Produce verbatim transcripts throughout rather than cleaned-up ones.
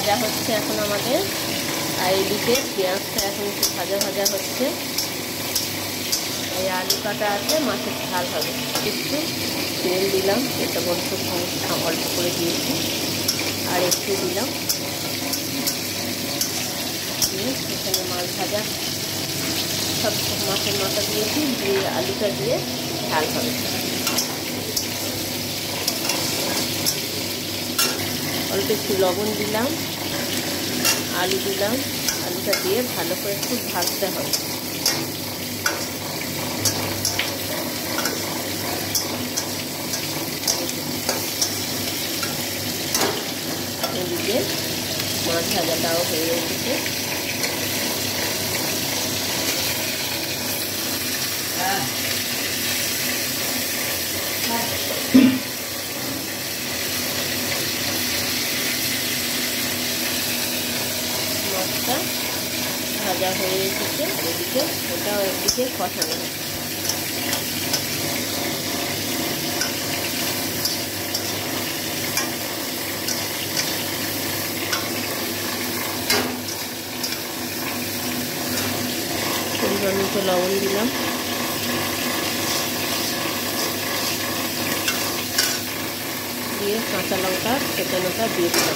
ভাজা হচ্ছে এখন আমাদের। আর এদিকে পেঁয়াজটা এখন একটু ভাজা ভাজা হচ্ছে। এই আলু কাটা আছে, মাছের ঝাল হবে। একটু তেল দিলাম, এটা বলতে অল্প করে দিয়েছি, আর একটু দিলাম। এখানে মাছ ভাজা সব মাছের মাথা দিয়েছি, দিয়ে আলুটা দিয়ে ঝাল হবে। অল্প একটু লবণ দিলাম, আলু দিলাম, আলুটা দিয়ে ভালো করে একটু ভাজতে হবে। এদিকে মাছ ভাজাটাও হয়ে এসেছে। মাছটা ভাজা হয়ে এসেছে, এদিকে ওটাও একদিকে কষানো। পরিমাণ মতো লবণ দিলাম, দিয়ে কাঁচা লঙ্কা কেটানোটা দিয়ে দিলাম।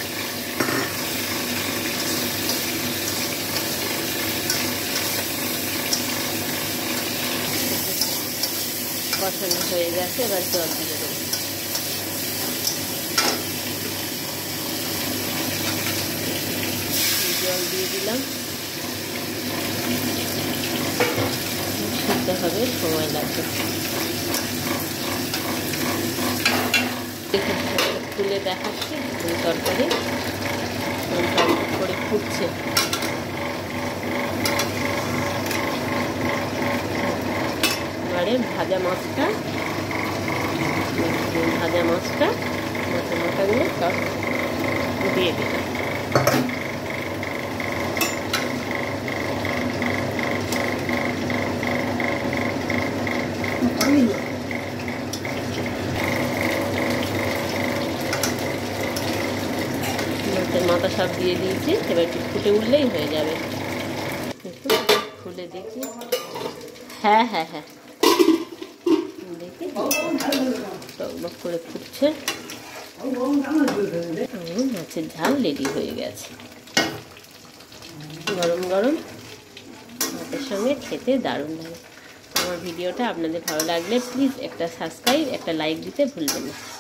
কষানো হয়ে গেছে, এবার জল দিয়ে দেবো। জল দিয়ে দিলাম, সিদ্ধ হবে, সময় লাগবে। তুলে দেখাচ্ছি তরকারি করে ফুটছে। এবারে ভাজা মাছটা ভাজা মাছটা মাছের মাথাগুলো সব দিয়ে দিলাম। মাছের মাথা সব দিয়ে দিয়েছি, এবার একটু ফুটে উঠলেই হয়ে যাবে। খুলে দেখি, হ্যাঁ হ্যাঁ হ্যাঁ দেখি টকবক করে ফুটছে। মাছের ঝাল রেডি হয়ে গেছে। গরম গরম ভাতের সঙ্গে খেতে দারুণ লাগে। আমার ভিডিওটা আপনাদের ভালো লাগলে প্লিজ একটা সাবস্ক্রাইব, একটা লাইক দিতে ভুলবেন না।